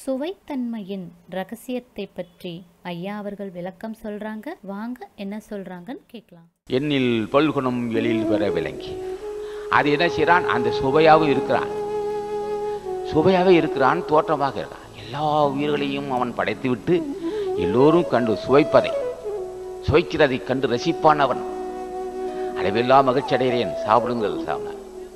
சுவைத்தன்மையின் ரகசியத்தை பற்றி ஐயா அவர்கள் விளக்கம் சொல்றாங்க. வாங்க என்ன சொல்றாங்கன்னு கேட்கலாம். எண்ணில் பல்குணம் எழில் பெற விளங்கி அது என்ன செய்யறான்? அந்த சுவையாகவும் இருக்கிறான், தோற்றமாக இருக்கிறான். எல்லா உயிர்களையும் அவன் படைத்து விட்டு எல்லோரும் கண்டு சுவைக்கிறதை கண்டு ரசிப்பான். அவன் அளவெல்லாம் மகிழ்ச்சி அடைகிறேன், சாப்பிடுங்கள் சாப்பிட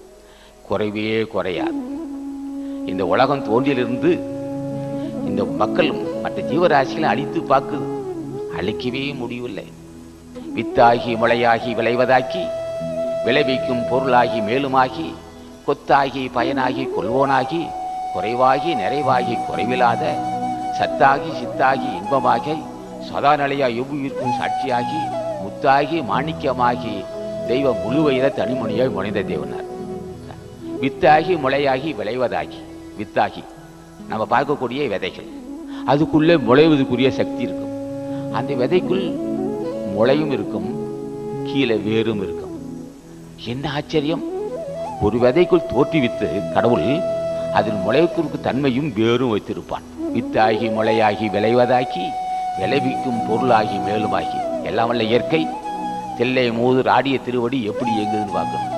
குறைவே குறையாது. இந்த உலகம் தோன்றியிலிருந்து இந்த மக்களும் மற்ற ஜீவராசிகளை அழித்து பார்க்குது, அழிக்கவே முடியவில்லை. வித்தாகி முளையாகி விளைவதாக்கி விளைவிக்கும் பொருளாகி மேலுமாகி கொத்தாகி பயனாகி கொள்வோனாகி குறைவாகி நிறைவாகி குறைவில்லாத சத்தாகி சித்தாகி இன்பமாகி சதா நிலையா எவ்வுயிர்க்கும் சாட்சியாகி முத்தாகி மாணிக்கமாகி தெய்வ முழுவயிற தனிமொழியாய் முனைந்த தேவனார். வித்தாகி முளையாகி விளைவதாகி, வித்தாகி நம்ம பார்க்கக்கூடிய விதைகள், அதுக்குள்ளே முளைவதுக்குரிய சக்தி இருக்கும். அந்த விதைக்குள் முளையும் இருக்கும், கீழே வேரும் இருக்கும். என்ன ஆச்சரியம்! ஒரு விதைக்குள் தோற்றுவித்து கடவுள் அதில் முளைக்குறுக்கு தன்மையும் வேரும் வைத்திருப்பான். வித்தாகி முளையாகி விளைவதாக்கி விளைவிக்கும் பொருளாகி மேலுமாகி எல்லாம் வல்ல இயற்கை தில்லை மூதூர் ஆடிய திருவடி எப்படி இயங்குதுன்னு பார்க்கணும்.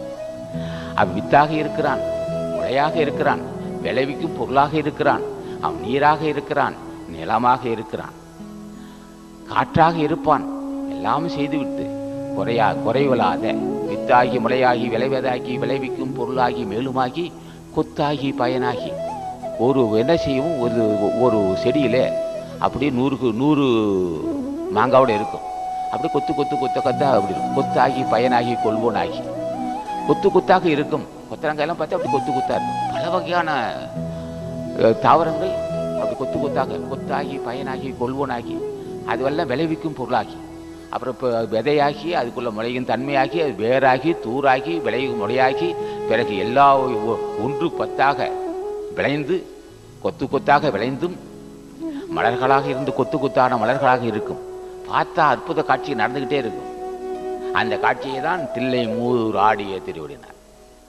அவன் வித்தாக இருக்கிறான், முளையாக இருக்கிறான், விளைவிக்கும் பொருளாக இருக்கிறான், அவன் நீராக இருக்கிறான், நிலமாக இருக்கிறான், காற்றாக இருப்பான். எல்லாம் செய்துவிட்டு குறைவில்லாத வித்தாகி முளையாகி விளைவதாகி விளைவிக்கும் பொருளாகி மேலுமாகி கொத்தாகி பயனாகி ஒரு என்ன செய்யும்? ஒரு செடியில் அப்படியே 100 மாங்காவோட இருக்கும். அப்படி கொத்தா அப்படி இருக்கும். கொத்தாகி பயனாகி கொள்வோனாகி கொத்தாக இருக்கும். கொத்தரங்காயெல்லாம் பார்த்தா அப்படி கொத்தா இருக்கும். பல வகையான தாவரங்கள் அப்படி கொத்தாகி பயனாகி கொள்வோனாகி அதுவெல்லாம் விளைவிக்கும் பொருளாகி அப்புறம் இப்போ விதையாகி அதுக்குள்ள முளையின் தன்மையாகி அது வேறாகி தூராகி விளையும் முளையாகி பிறகு எல்லா 1-10 விளைந்து கொத்தாக விளைந்தும் மலர்களாக இருந்து கொத்தான மலர்களாக இருக்கும். பார்த்தா அற்புத காட்சி நடந்துகிட்டே இருக்கும். அந்த காட்சியை தான் தில்லை மூதூர் ஆடிய திருவடினார்.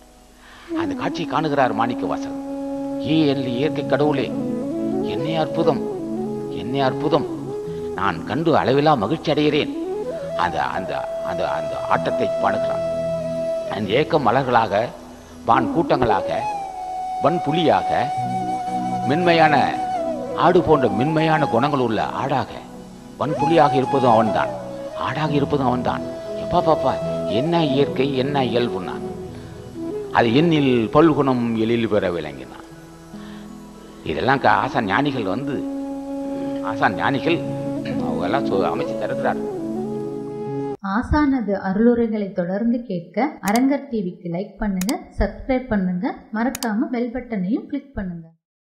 அந்த காட்சியை காணுகிறார் மாணிக்க வாசகர். இயற்கை கடவுளே, என்னை அற்புதம் நான் கண்டு அளவிலா மகிழ்ச்சி அடைகிறேன். அந்த அந்த அந்த அந்த ஆட்டத்தை பாடுகிறான். அந்த ஏக்கம் மலர்களாக, வான் கூட்டங்களாக, வன் புலியாக, மென்மையான ஆடு போன்ற மென்மையான குணங்கள் உள்ள ஆடாக, வன் புலியாக இருப்பதும் அவன்தான், ஆடாக இருப்பதும் அவன்தான். பாப்பா என்ன இயற்கை, என்ன இயல்புனான். அது எண்ணில் பல்குணம் எழில் பெற விளங்கினான். இதெல்லாம் ஆசான் ஞானிகள் அவங்கெல்லாம் அமைச்சு தருகிறார். ஆசானது அருளுரைகளை தொடர்ந்து கேட்க அரங்கர் டிவிக்கு லைக் பண்ணுங்க, சப்ஸ்கிரைப் பண்ணுங்க, மறக்காம பெல் பட்டனையும் கிளிக் பண்ணுங்க.